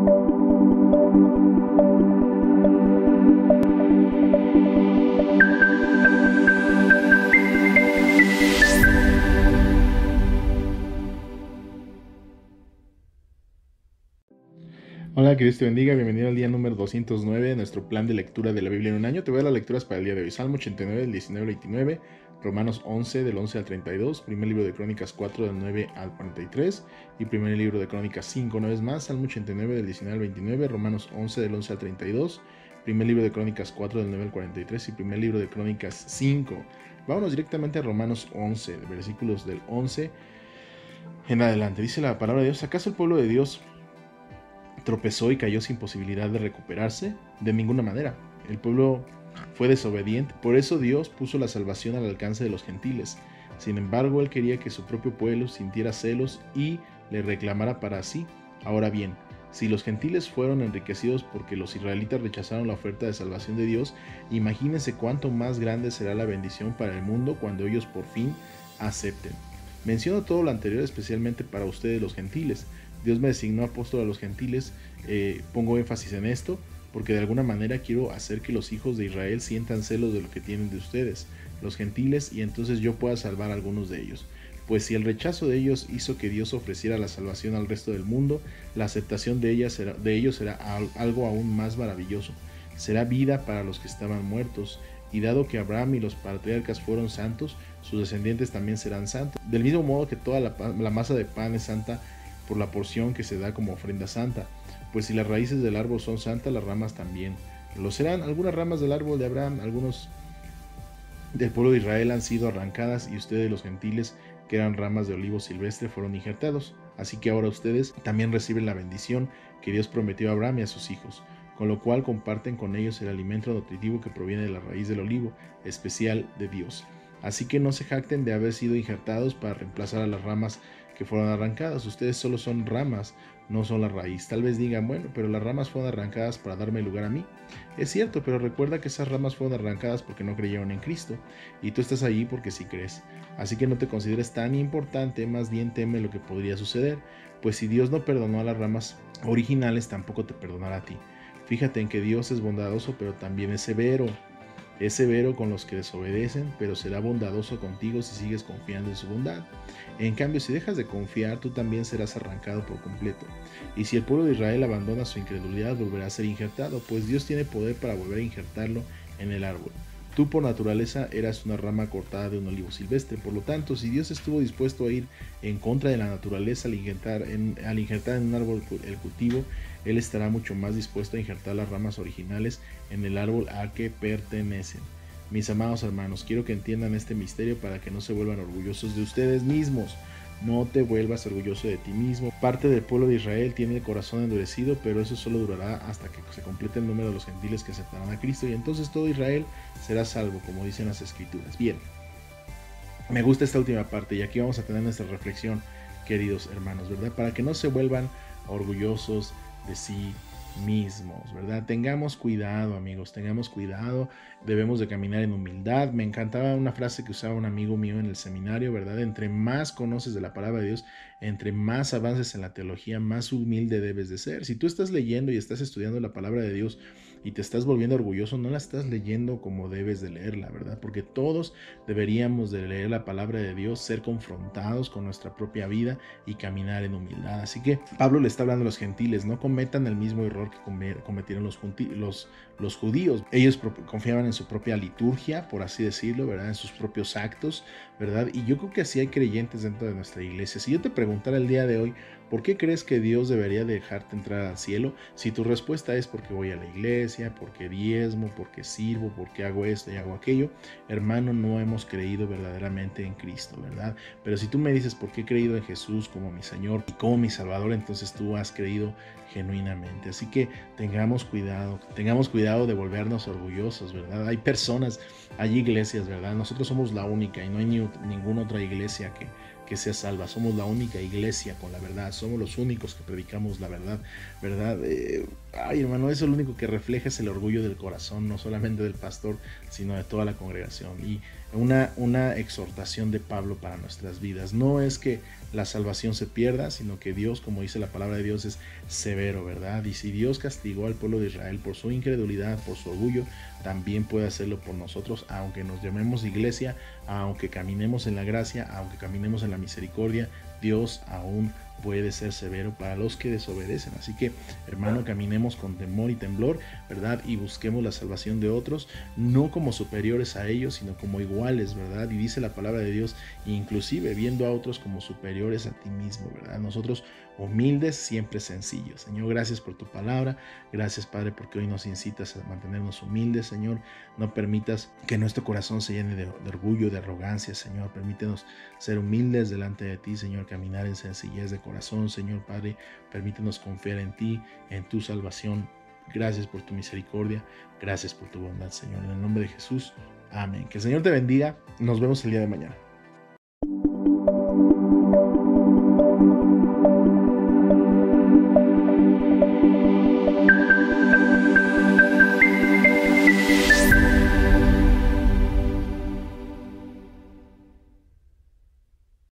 Hola, que Dios te bendiga, bienvenido al día número 209 de nuestro plan de lectura de la Biblia en un año. Te voy a dar las lecturas para el día de hoy. Salmo 89, del 19 al 29, Romanos 11, del 11 al 32, primer libro de Crónicas 4, del 9 al 43, y primer libro de Crónicas 5, una vez más, Salmo 89, del 19 al 29, Romanos 11, del 11 al 32, primer libro de Crónicas 4, del 9 al 43, y primer libro de Crónicas 5. Vámonos directamente a Romanos 11, versículos del 11 en adelante. Dice la palabra de Dios: ¿acaso el pueblo de Dios tropezó y cayó sin posibilidad de recuperarse? De ninguna manera. El pueblo fue desobediente, por eso Dios puso la salvación al alcance de los gentiles. Sin embargo, él quería que su propio pueblo sintiera celos y le reclamara para sí. Ahora bien, si los gentiles fueron enriquecidos porque los israelitas rechazaron la oferta de salvación de Dios, imagínense cuánto más grande será la bendición para el mundo cuando ellos por fin acepten. Menciono todo lo anterior especialmente para ustedes los gentiles. Dios me designó apóstol a los gentiles. Pongo énfasis en esto porque de alguna manera quiero hacer que los hijos de Israel sientan celos de lo que tienen de ustedes, los gentiles, y entonces yo pueda salvar a algunos de ellos. Pues si el rechazo de ellos hizo que Dios ofreciera la salvación al resto del mundo, la aceptación de ellos será algo aún más maravilloso. Será vida para los que estaban muertos. Y dado que Abraham y los patriarcas fueron santos, sus descendientes también serán santos. Del mismo modo que toda la masa de pan es santa por la porción que se da como ofrenda santa. Pues si las raíces del árbol son santas, las ramas también lo serán. Algunas ramas del árbol de Abraham, algunos del pueblo de Israel han sido arrancadas, y ustedes los gentiles, que eran ramas de olivo silvestre, fueron injertados. Así que ahora ustedes también reciben la bendición que Dios prometió a Abraham y a sus hijos, con lo cual comparten con ellos el alimento nutritivo que proviene de la raíz del olivo, especial de Dios. Así que no se jacten de haber sido injertados para reemplazar a las ramas que fueron arrancadas. Ustedes solo son ramas, no son la raíz. Tal vez digan, bueno, pero las ramas fueron arrancadas para darme lugar a mí. Es cierto, pero recuerda que esas ramas fueron arrancadas porque no creyeron en Cristo, y tú estás allí porque sí crees. Así que no te consideres tan importante, más bien teme lo que podría suceder, pues si Dios no perdonó a las ramas originales, tampoco te perdonará a ti. Fíjate en que Dios es bondadoso, pero también es severo. Es severo con los que desobedecen, pero será bondadoso contigo si sigues confiando en su bondad. En cambio, si dejas de confiar, tú también serás arrancado por completo. Y si el pueblo de Israel abandona su incredulidad, volverá a ser injertado, pues Dios tiene poder para volver a injertarlo en el árbol. Tú por naturaleza eras una rama cortada de un olivo silvestre. Por lo tanto, si Dios estuvo dispuesto a ir en contra de la naturaleza al injertar en un árbol el cultivo, Él estará mucho más dispuesto a injertar las ramas originales en el árbol al que pertenecen. Mis amados hermanos, quiero que entiendan este misterio para que no se vuelvan orgullosos de ustedes mismos. No te vuelvas orgulloso de ti mismo. Parte del pueblo de Israel tiene el corazón endurecido, pero eso solo durará hasta que se complete el número de los gentiles que aceptarán a Cristo, y entonces todo Israel será salvo, como dicen las Escrituras. Bien, me gusta esta última parte, y aquí vamos a tener nuestra reflexión, queridos hermanos, ¿verdad? Para que no se vuelvan orgullosos de sí mismos, ¿verdad? Tengamos cuidado, amigos, tengamos cuidado. Debemos de caminar en humildad. Me encantaba una frase que usaba un amigo mío en el seminario, ¿verdad? Entre más conoces de la palabra de Dios, entre más avances en la teología, más humilde debes de ser. Si tú estás leyendo y estás estudiando la palabra de Dios y te estás volviendo orgulloso, no la estás leyendo como debes de leerla, ¿verdad? Porque todos deberíamos de leer la palabra de Dios, ser confrontados con nuestra propia vida y caminar en humildad. Así que Pablo le está hablando a los gentiles: no cometan el mismo error que cometieron los judíos. Ellos confiaban en su propia liturgia, por así decirlo, ¿verdad? En sus propios actos, ¿verdad? Y yo creo que así hay creyentes dentro de nuestra iglesia. Si yo te preguntara el día de hoy, ¿por qué crees que Dios debería dejarte entrar al cielo? Si tu respuesta es porque voy a la iglesia, porque diezmo, porque sirvo, porque hago esto y hago aquello, hermano, no hemos creído verdaderamente en Cristo, ¿verdad? Pero si tú me dices por qué he creído en Jesús como mi Señor y como mi Salvador, entonces tú has creído genuinamente. Así que tengamos cuidado de volvernos orgullosos, ¿verdad? Hay personas, hay iglesias, ¿verdad? Nosotros somos la única, y no hay ninguna otra iglesia que sea salva. Somos la única iglesia con la verdad. Somos los únicos que predicamos la verdad, ¿verdad? Ay, hermano, eso lo único que refleja es el orgullo del corazón, no solamente del pastor, sino de toda la congregación. Y una exhortación de Pablo para nuestras vidas. No es que la salvación se pierda, sino que Dios, como dice la palabra de Dios, es severo, ¿verdad? Y si Dios castigó al pueblo de Israel por su incredulidad, por su orgullo, también puede hacerlo por nosotros, aunque nos llamemos iglesia, aunque caminemos en la gracia, aunque caminemos en la misericordia, Dios aún puede ser severo para los que desobedecen. Así que, hermano, caminemos con temor y temblor, ¿verdad? Y busquemos la salvación de otros, no como superiores a ellos, sino como iguales, ¿verdad? Y dice la palabra de Dios, inclusive viendo a otros como superiores a ti mismo, ¿verdad? Nosotros humildes, siempre sencillos. Señor, gracias por tu palabra. Gracias, Padre, porque hoy nos incitas a mantenernos humildes, Señor. No permitas que nuestro corazón se llene de orgullo, de arrogancia, Señor. Permítenos ser humildes delante de ti, Señor, caminar en sencillez de corazón, Señor Padre. Permítenos confiar en ti, en tu salvación. Gracias por tu misericordia. Gracias por tu bondad, Señor. En el nombre de Jesús. Amén. Que el Señor te bendiga. Nos vemos el día de mañana.